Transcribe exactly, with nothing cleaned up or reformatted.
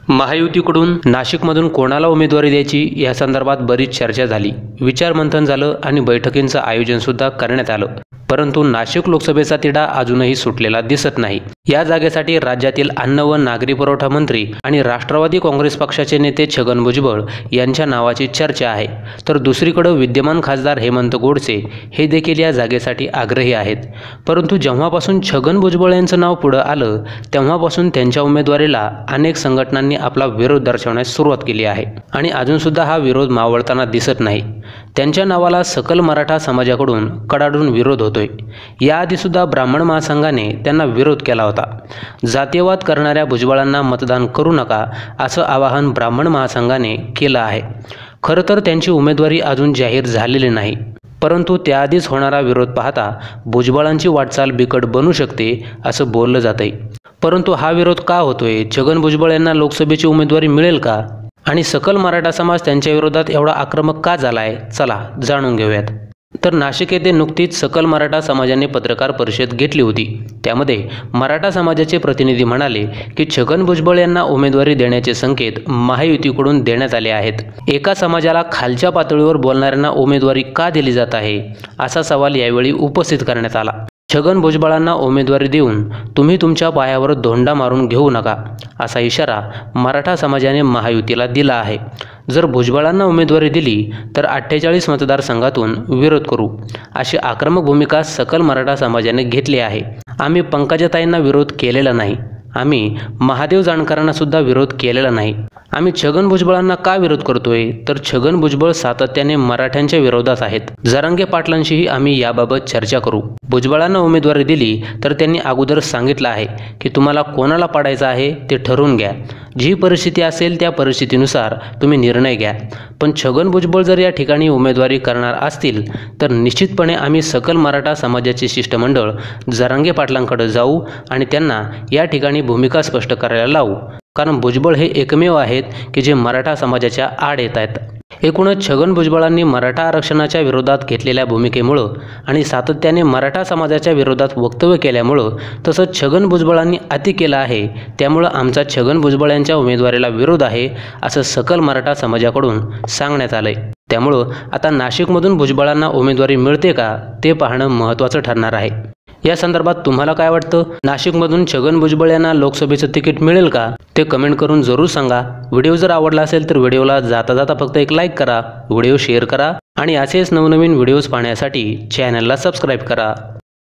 महायुतीकडून नाशिकमधून कोणाला उमेदवारी द्यायची या संदर्भात बरीच चर्चा झाली, विचारमंथन झालं आणि बैठकींचं आयोजन सुद्धा करण्यात आलं. परंतु नाशिक लोकसभेचा तिढा अजूनही सुटलेला दिसत नाही. या जागेसाठी राज्यातील अन्न व नागरी पुरवठा मंत्री आणि राष्ट्रवादी काँग्रेस पक्षाचे नेते छगन भुजबळ यांच्या नावाची चर्चा आहे. तर दुसरीकडे विद्यमान खासदार हेमंत गोडसे हे देखील या जागेसाठी आग्रही आहेत. परंतु जेव्हापासून छगन भुजबळ यांचं नाव पुढे आलं तेव्हापासून त्यांच्या उमेदवारीला अनेक संघटनांनी आपला विरोध दर्शवण्यास सुरुवात केली आहे आणि अजूनसुद्धा हा विरोध मावळताना दिसत नाही. त्यांच्या नावाला सकल मराठा समाजाकडून कडाडून विरोध होतोय. याआधी सुद्धा ब्राह्मण महासंघाने त्यांना विरोध केला होता. जातीयवाद करणाऱ्या भुजबळांना मतदान करू नका असं आवाहन ब्राह्मण महासंघाने केलं आहे. खरं तर त्यांची उमेदवारी अजून जाहीर झालेली नाही, परंतु त्याआधीच होणारा विरोध पाहता भुजबळांची वाटचाल बिकट बनू शकते असं बोललं जातंय. परंतु हा विरोध का होतोय? छगन भुजबळ यांना लोकसभेची उमेदवारी मिळेल का? आणि सकल मराठा समाज त्यांच्या विरोधात एवढा आक्रमक का झालाय? चला जाणून घेऊयात. तर नाशिक येथे नुकतीच सकल मराठा समाजाने पत्रकार परिषद घेतली होती. त्यामध्ये मराठा समाजाचे प्रतिनिधी म्हणाले की छगन भुजबळ यांना उमेदवारी देण्याचे संकेत महायुतीकडून देण्यात आले आहेत. एका समाजाला खालच्या पातळीवर बोलणाऱ्यांना उमेदवारी का दिली जात आहे असा सवाल यावेळी उपस्थित करण्यात आला. छगन भुजबळांना उमेदवारी देऊन तुम्ही तुमच्या पायावर धोंडा मारून घेऊ नका असा इशारा मराठा समाजाने महायुतीला दिला आहे. जर भुजबळांना उमेदवारी दिली तर अठ्ठेचाळीस मतदारसंघातून विरोध करू अशी आक्रमक भूमिका सकल मराठा समाजाने घेतली आहे. आम्ही पंकजाताईंना विरोध केलेला नाही, आम्ही महादेव जानकरांना सुद्धा विरोध केलेला नाही. आम्ही छगन भुजबळांना का विरोध करतोय तर छगन भुजबळ सातत्याने मराठ्यांच्या विरोधात आहेत. जरांगे पाटलांशीही आम्ही याबाबत चर्चा करू. भुजबळांना उमेदवारी दिली तर त्यांनी अगोदर सांगितलं आहे की तुम्हाला कोणाला पाडायचं आहे ते ठरवून घ्या. जी परिस्थिती असेल त्या परिस्थितीनुसार तुम्ही निर्णय घ्या. पण छगन भुजबळ जर या ठिकाणी उमेदवारी करणार असतील तर निश्चितपणे आम्ही सकल मराठा समाजाचे शिष्टमंडळ जरांगे पाटलांकडे जाऊ आणि त्यांना या ठिकाणी भूमिका स्पष्ट करायला लावू. कारण भुजबळ हे एकमेव आहेत की जे मराठा समाजाच्या आड येत आहेत. एकूणच छगन भुजबळांनी मराठा आरक्षणाच्या विरोधात घेतलेल्या भूमिकेमुळं आणि सातत्याने मराठा समाजाच्या विरोधात वक्तव्य केल्यामुळं तसंच छगन भुजबळांनी अति केलं आहे, त्यामुळं आमचा छगन भुजबळ यांच्या उमेदवारीला विरोध आहे असं सकल मराठा समाजाकडून सांगण्यात आलंय. त्यामुळं आता नाशिकमधून भुजबळांना उमेदवारी मिळते का ते पाहणं महत्त्वाचं ठरणार आहे. या संदर्भात तुम्हाला काय वाटतं? नाशिकमधून छगन भुजबळ यांना लोकसभेचं तिकीट मिळेल का ते कमेंट करून जरूर सांगा. व्हिडिओ जर आवडला असेल तर व्हिडिओला जाता जाता फक्त एक लाईक करा, व्हिडिओ शेअर करा आणि असेच नवनवीन व्हिडिओज पाहण्यासाठी चॅनलला सबस्क्राईब करा.